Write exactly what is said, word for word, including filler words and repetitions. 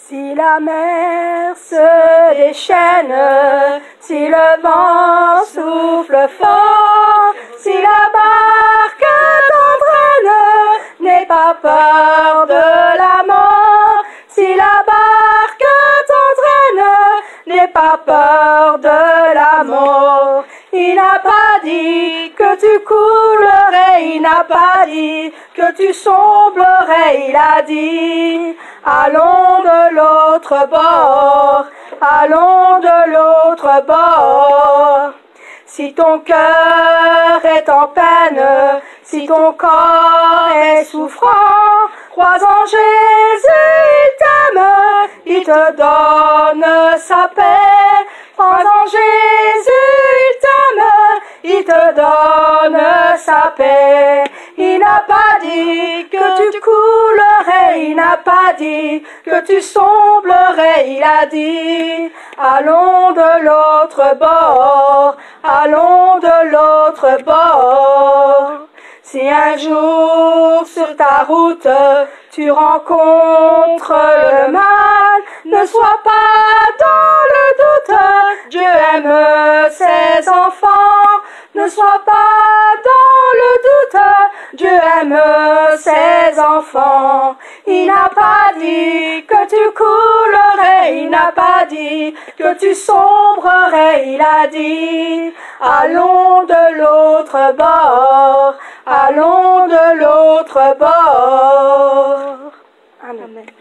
Si la mer se déchaîne, si le vent souffle fort, si la barque t'entraîne, n'aie pas peur de la mort. Si la barque t'entraîne, n'aie pas peur de la mort. Il n'a pas dit que tu coulerais, il n'a pas dit que tu sombrerais, il a dit allons de l'autre bord, allons de l'autre bord. Si ton cœur est en peine, si ton corps est souffrant, crois en Jésus, il t'aime, il te donne sa paix. Crois en Jésus, il t'aime, il te donne sa paix. Il n'a pas dit que tu coulerais, il n'a pas dit que tu sombrerais, il a dit allons de l'autre bord, allons de l'autre bord. Si un jour sur ta route tu rencontres le mal, ne sois pas dans le doute, Dieu aime ses enfants. Ne sois pas dans le doute, Dieu aime ses enfants. Il n'a pas dit que tu coulerais, il n'a pas dit que tu sombrerais, il a dit allons de l'autre bord, allons de l'autre bord. Amen.